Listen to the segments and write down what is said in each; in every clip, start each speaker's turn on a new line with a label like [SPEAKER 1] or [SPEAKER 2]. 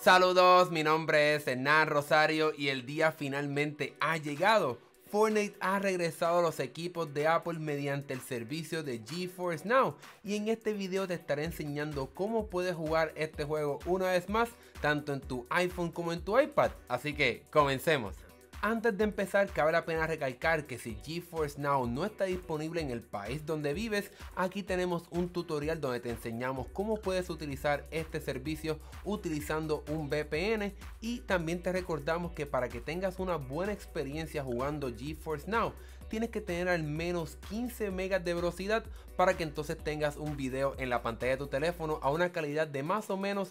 [SPEAKER 1] Saludos, mi nombre es Hernán Rosario y el día finalmente ha llegado. Fortnite ha regresado a los equipos de Apple mediante el servicio de GeForce Now, y en este video te estaré enseñando cómo puedes jugar este juego una vez más, tanto en tu iPhone como en tu iPad. Así que comencemos. Antes de empezar, cabe la pena recalcar que si GeForce Now no está disponible en el país donde vives, aquí tenemos un tutorial donde te enseñamos cómo puedes utilizar este servicio utilizando un VPN, y también te recordamos que para que tengas una buena experiencia jugando GeForce Now, tienes que tener al menos 15 megas de velocidad para que entonces tengas un video en la pantalla de tu teléfono a una calidad de más o menos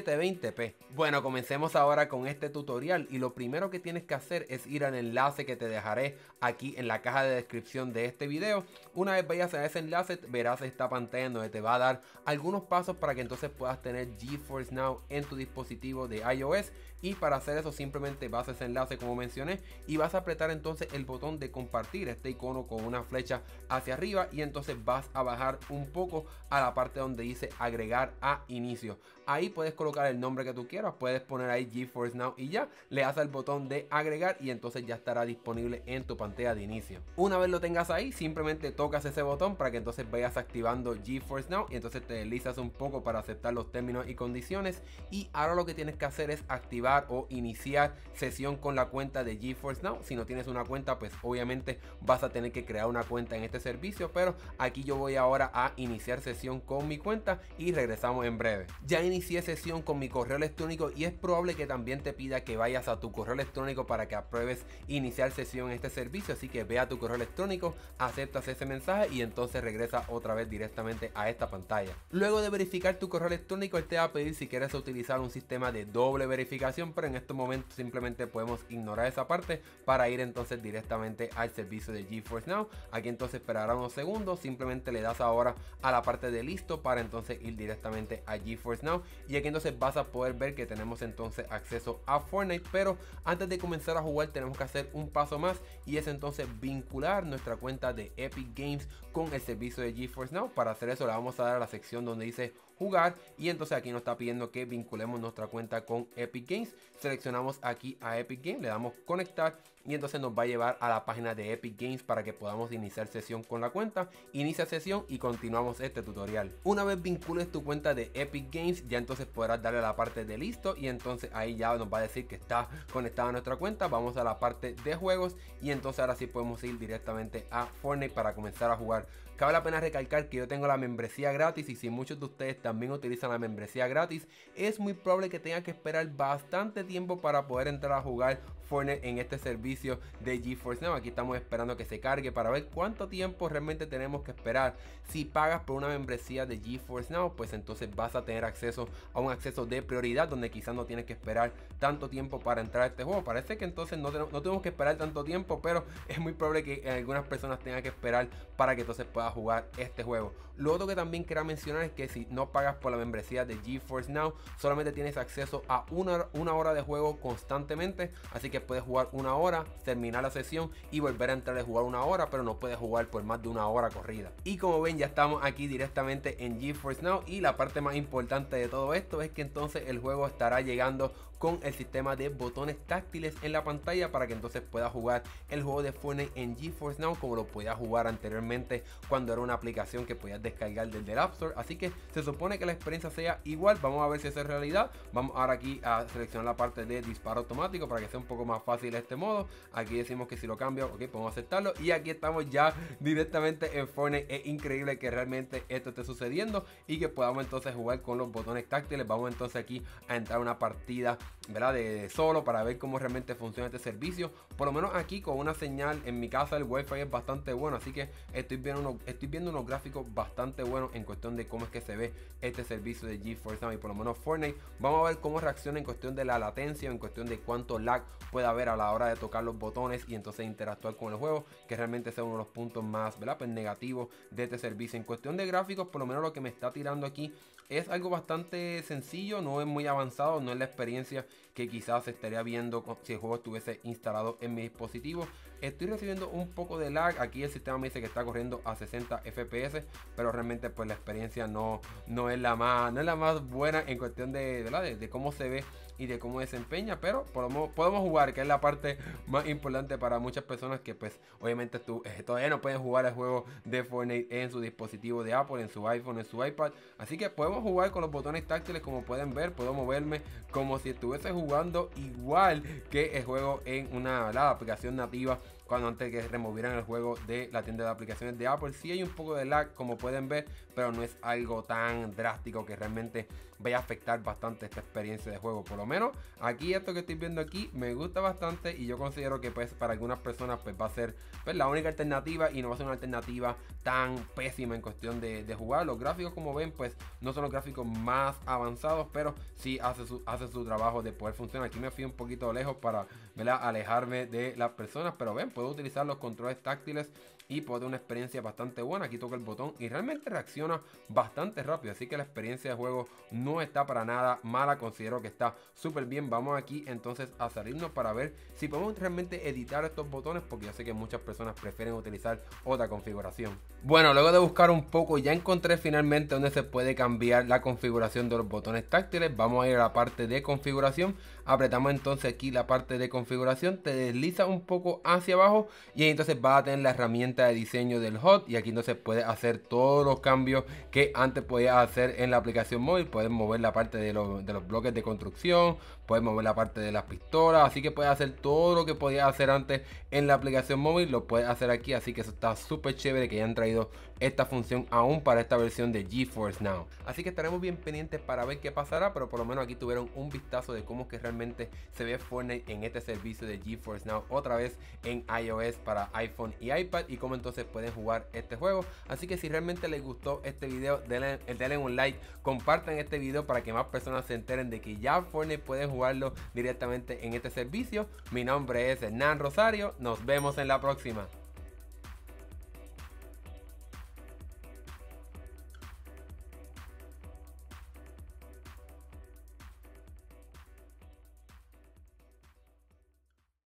[SPEAKER 1] 720p. Bueno, comencemos ahora con este tutorial, y lo primero que tienes que hacer es ir al enlace que te dejaré aquí en la caja de descripción de este video. Una vez vayas a ese enlace, verás esta pantalla en donde te va a dar algunos pasos para que entonces puedas tener GeForce Now en tu dispositivo de iOS. Y para hacer eso simplemente vas a ese enlace como mencioné y vas a apretar entonces el botón de compartir, este icono con una flecha hacia arriba, y entonces vas a bajar un poco a la parte donde dice agregar a inicio. Ahí puedes colocar el nombre que tú quieras, puedes poner ahí GeForce Now y ya le das al botón de agregar y entonces ya estará disponible en tu pantalla de inicio. Una vez lo tengas ahí, simplemente tocas ese botón para que entonces vayas activando GeForce Now, y entonces te deslizas un poco para aceptar los términos y condiciones, y ahora lo que tienes que hacer es activar o iniciar sesión con la cuenta de GeForce Now. Si no tienes una cuenta, pues obviamente vas a tener que crear una cuenta en este servicio, pero aquí yo voy ahora a iniciar sesión con mi cuenta y regresamos en breve. Ya inicié sesión con mi correo electrónico y es probable que también te pida que vayas a tu correo electrónico para que apruebes iniciar sesión en este servicio, así que ve a tu correo electrónico, aceptas ese mensaje y entonces regresa otra vez directamente a esta pantalla. Luego de verificar tu correo electrónico, él te va a pedir si quieres utilizar un sistema de doble verificación, pero en estos momentos simplemente podemos ignorar esa parte para ir entonces directamente al servicio de GeForce Now. Aquí entonces esperará unos segundos, simplemente le das ahora a la parte de listo para entonces ir directamente a GeForce Now, y aquí entonces vas a poder ver que tenemos entonces acceso a Fortnite. Pero antes de comenzar a jugar tenemos que hacer un paso más, y es entonces vincular nuestra cuenta de Epic Games con el servicio de GeForce Now. Para hacer eso le vamos a dar a la sección donde dice jugar, y entonces aquí nos está pidiendo que vinculemos nuestra cuenta con Epic Games. Seleccionamos aquí a Epic Games, le damos conectar, y entonces nos va a llevar a la página de Epic Games para que podamos iniciar sesión con la cuenta. Inicia sesión y continuamos este tutorial. Una vez vincules tu cuenta de Epic Games, ya entonces podrás darle a la parte de listo, y entonces ahí ya nos va a decir que está conectada a nuestra cuenta. Vamos a la parte de juegos y entonces ahora sí podemos ir directamente a Fortnite para comenzar a jugar. Cabe la pena recalcar que yo tengo la membresía gratis, y si muchos de ustedes también utilizan la membresía gratis, es muy probable que tengan que esperar bastante tiempo para poder entrar a jugar Fortnite en este servicio de GeForce Now. Aquí estamos esperando que se cargue para ver cuánto tiempo realmente tenemos que esperar. Si pagas por una membresía de GeForce Now, pues entonces vas a tener acceso a un acceso de prioridad, donde quizás no tienes que esperar tanto tiempo para entrar a este juego. Parece que entonces no tenemos que esperar tanto tiempo, pero es muy probable que algunas personas tengan que esperar para que entonces puedas jugar este juego. Lo otro que también quería mencionar es que si no pagas por la membresía de GeForce Now, solamente tienes acceso a una hora de juego constantemente, así que puedes jugar una hora, terminar la sesión y volver a entrar a jugar una hora, pero no puedes jugar por más de una hora corrida. Y como ven, ya estamos aquí directamente en GeForce Now, y la parte más importante de todo esto es que entonces el juego estará llegando con el sistema de botones táctiles en la pantalla para que entonces puedas jugar el juego de Fortnite en GeForce Now como lo podías jugar anteriormente cuando era una aplicación que podías descargar desde el App Store. Así que se supone que la experiencia sea igual. Vamos a ver si eso es realidad. Vamos ahora aquí a seleccionar la parte de disparo automático para que sea un poco más fácil este modo. Aquí decimos que si lo cambio, ok, podemos aceptarlo, y aquí estamos ya directamente en Fortnite. Es increíble que realmente esto esté sucediendo y que podamos entonces jugar con los botones táctiles. Vamos entonces aquí a entrar a una partida, ¿verdad?, de solo, para ver cómo realmente funciona este servicio. Por lo menos aquí con una señal en mi casa el wifi es bastante bueno, así que estoy viendo unos gráficos bastante buenos en cuestión de cómo es que se ve este servicio de GeForce Now y por lo menos Fortnite. Vamos a ver cómo reacciona en cuestión de la latencia, en cuestión de cuánto lag puede haber a la hora de tocar los botones y entonces interactuar con el juego, que realmente sea uno de los puntos más, ¿verdad?, pues negativos de este servicio. En cuestión de gráficos, por lo menos lo que me está tirando aquí es algo bastante sencillo, no es muy avanzado, no es la experiencia que quizás estaría viendo si el juego estuviese instalado en mi dispositivo. Estoy recibiendo un poco de lag, aquí el sistema me dice que está corriendo a 60 FPS, pero realmente pues la experiencia no es la más buena en cuestión de cómo se ve y de cómo desempeña, pero podemos jugar, que es la parte más importante para muchas personas que pues obviamente todavía no pueden jugar el juego de Fortnite en su dispositivo de Apple, en su iPhone, en su iPad. Así que podemos jugar con los botones táctiles, como pueden ver, puedo moverme como si estuviese jugando igual que el juego en la aplicación nativa, cuando antes que removieran el juego de la tienda de aplicaciones de Apple. Sí hay un poco de lag, como pueden ver, pero no es algo tan drástico que realmente vaya a afectar bastante esta experiencia de juego. Por lo menos aquí, esto que estoy viendo aquí me gusta bastante, y yo considero que pues para algunas personas pues va a ser pues la única alternativa, y no va a ser una alternativa tan pésima en cuestión de jugar. Los gráficos, como ven, pues no son los gráficos más avanzados, pero sí hace su trabajo de poder funcionar. Aquí me fui un poquito lejos para, ¿verdad?, alejarme de las personas, pero ven, puedo utilizar los controles táctiles y puedo tener una experiencia bastante buena. Aquí toco el botón y realmente reacciona bastante rápido, así que la experiencia de juego no está para nada mala, considero que está súper bien. Vamos aquí entonces a salirnos para ver si podemos realmente editar estos botones, porque yo sé que muchas personas prefieren utilizar otra configuración. Bueno, luego de buscar un poco ya encontré finalmente donde se puede cambiar la configuración de los botones táctiles. Vamos a ir a la parte de configuración, apretamos entonces aquí la parte de configuración, te desliza un poco hacia abajo y ahí entonces vas a tener la herramienta de diseño del HUD, y aquí entonces puedes hacer todos los cambios que antes podías hacer en la aplicación móvil. Puedes mover la parte de los bloques de construcción, puedes mover la parte de las pistolas, así que puedes hacer todo lo que podías hacer antes en la aplicación móvil, lo puedes hacer aquí. Así que eso está súper chévere que hayan traído esta función aún para esta versión de GeForce Now. Así que estaremos bien pendientes para ver qué pasará, pero por lo menos aquí tuvieron un vistazo de cómo es que realmente se ve Fortnite en este servicio de GeForce Now, otra vez en iOS para iPhone y iPad, y cómo entonces pueden jugar este juego. Así que si realmente les gustó este video, denle un like, compartan este video para que más personas se enteren de que ya Fortnite pueden jugarlo directamente en este servicio. Mi nombre es Hernán Rosario, nos vemos en la próxima.